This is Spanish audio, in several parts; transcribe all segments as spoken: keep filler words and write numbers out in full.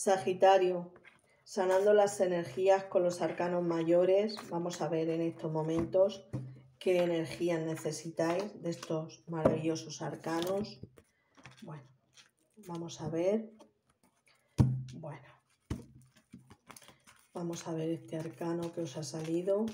Sagitario, sanando las energías con los arcanos mayores. Vamos a ver en estos momentos qué energías necesitáis de estos maravillosos arcanos. Bueno, vamos a ver. Bueno, vamos a ver este arcano que os ha salido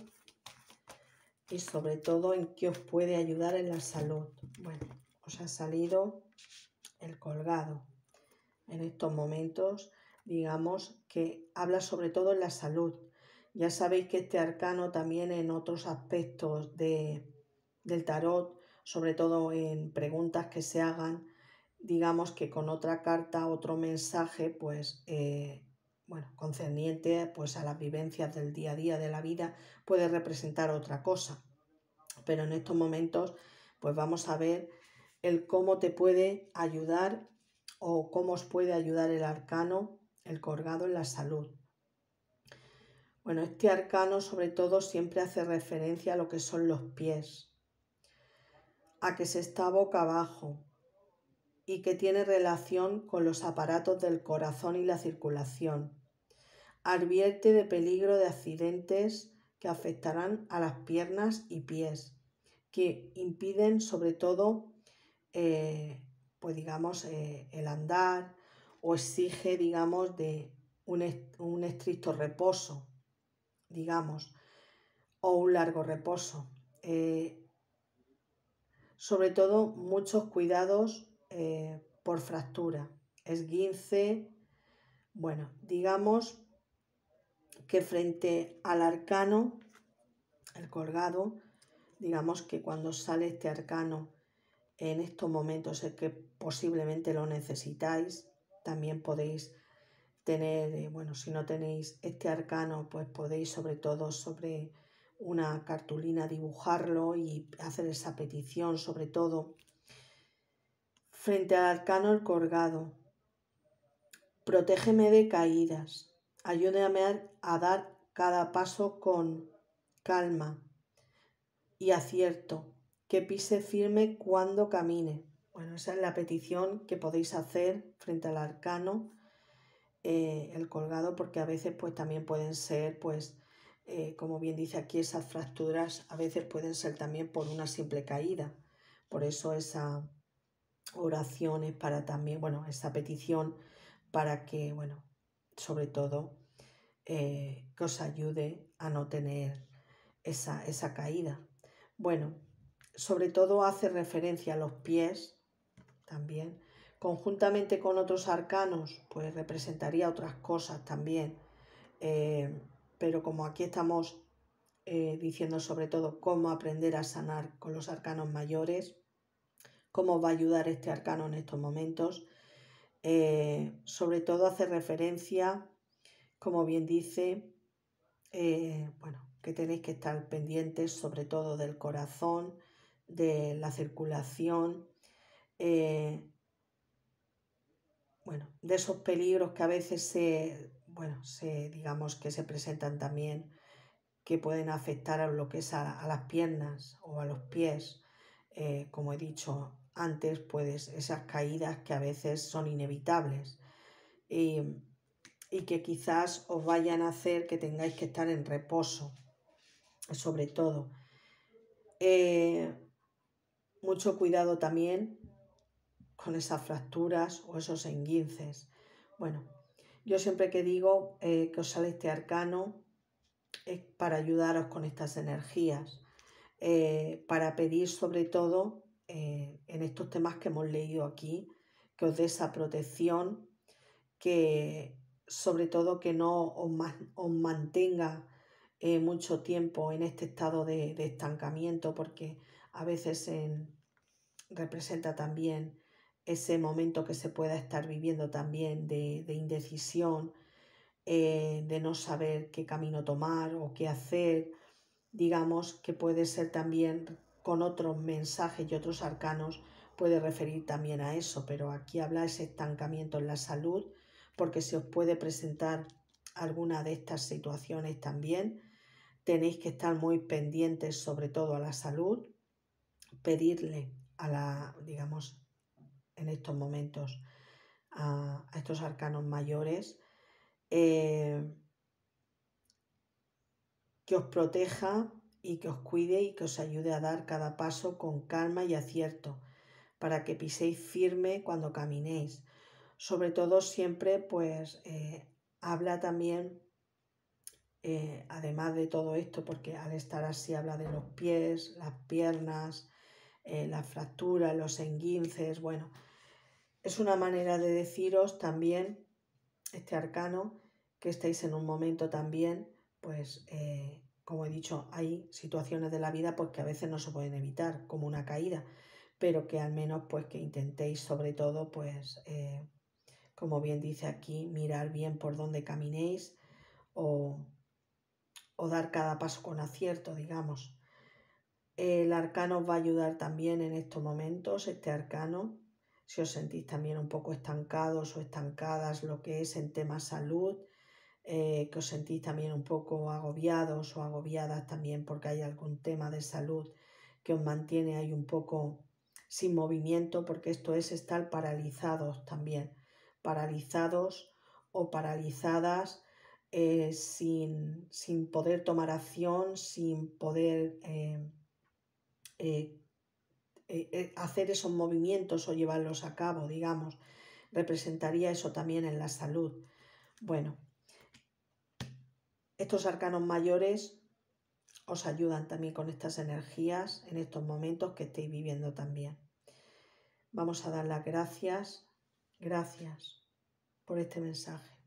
y sobre todo en qué os puede ayudar en la salud. Bueno, os ha salido el colgado. En estos momentos, digamos que habla sobre todo en la salud. Ya sabéis que este arcano también en otros aspectos de, del tarot, sobre todo en preguntas que se hagan, digamos que con otra carta, otro mensaje, pues, eh, bueno, concerniente pues, a las vivencias del día a día de la vida, puede representar otra cosa. Pero en estos momentos, pues vamos a ver el cómo te puede ayudar o cómo os puede ayudar el arcano, el colgado en la salud. Bueno, este arcano sobre todo siempre hace referencia a lo que son los pies, a que se está boca abajo y que tiene relación con los aparatos del corazón y la circulación. Advierte de peligro de accidentes que afectarán a las piernas y pies, que impiden sobre todo, eh, pues digamos, eh, el andar, o exige, digamos, de un, est un estricto reposo, digamos, o un largo reposo. Eh, sobre todo, muchos cuidados eh, por fractura, esguince. Bueno, digamos que frente al arcano, el colgado, digamos que cuando sale este arcano en estos momentos es que posiblemente lo necesitáis. También podéis tener, eh, bueno, si no tenéis este arcano, pues podéis sobre todo sobre una cartulina dibujarlo y hacer esa petición, sobre todo. Frente al arcano el colgado, protégeme de caídas, ayúdame a, a dar cada paso con calma y acierto, que pise firme cuando camine. Bueno, esa es la petición que podéis hacer frente al arcano, eh, el colgado, porque a veces pues también pueden ser, pues, eh, como bien dice aquí, esas fracturas a veces pueden ser también por una simple caída. Por eso esa oración es para también, bueno, esa petición para que, bueno, sobre todo, eh, que os ayude a no tener esa, esa caída. Bueno, sobre todo hace referencia a los pies también. Conjuntamente con otros arcanos, pues representaría otras cosas también. Eh, pero como aquí estamos eh, diciendo sobre todo cómo aprender a sanar con los arcanos mayores, cómo va a ayudar este arcano en estos momentos, eh, sobre todo hace referencia, como bien dice, eh, bueno, que tenéis que estar pendientes sobre todo del corazón, de la circulación, eh, bueno, de esos peligros que a veces se, bueno, se, digamos que se presentan también, que pueden afectar a lo que es a, a las piernas o a los pies, eh, como he dicho antes, pues esas caídas que a veces son inevitables y, y que quizás os vayan a hacer que tengáis que estar en reposo, sobre todo. Eh, mucho cuidado también con esas fracturas o esos esguinces. Bueno, yo siempre que digo eh, que os sale este arcano es para ayudaros con estas energías, eh, para pedir sobre todo eh, en estos temas que hemos leído aquí, que os dé esa protección, que sobre todo que no os, os mantenga eh, mucho tiempo en este estado de, de estancamiento, porque a veces en, representa también ese momento que se pueda estar viviendo también de, de indecisión, eh, de no saber qué camino tomar o qué hacer. Digamos que puede ser también con otros mensajes y otros arcanos, puede referir también a eso, pero aquí habla ese estancamiento en la salud, porque se os puede presentar alguna de estas situaciones también. Tenéis que estar muy pendientes sobre todo a la salud, pedirle a la, digamos, en estos momentos a, a estos arcanos mayores eh, que os proteja y que os cuide y que os ayude a dar cada paso con calma y acierto, para que piséis firme cuando caminéis. Sobre todo siempre, pues, eh, habla también, eh, además de todo esto, porque al estar así habla de los pies, las piernas, eh, las fracturas, los esguinces, bueno, es una manera de deciros también, este arcano, que estáis en un momento también, pues, eh, como he dicho, hay situaciones de la vida pues que a veces no se pueden evitar, como una caída, pero que al menos pues que intentéis sobre todo pues, eh, como bien dice aquí, mirar bien por dónde caminéis o, o dar cada paso con acierto, digamos. El arcano os va a ayudar también en estos momentos, este arcano, si os sentís también un poco estancados o estancadas, lo que es en tema salud, eh, que os sentís también un poco agobiados o agobiadas también porque hay algún tema de salud que os mantiene ahí un poco sin movimiento, porque esto es estar paralizados también, paralizados o paralizadas, eh, sin, sin poder tomar acción, sin poder eh, eh, eh, hacer esos movimientos o llevarlos a cabo, digamos. Representaría eso también en la salud. Bueno, estos arcanos mayores os ayudan también con estas energías en estos momentos que estéis viviendo también. Vamos a dar las gracias, gracias por este mensaje.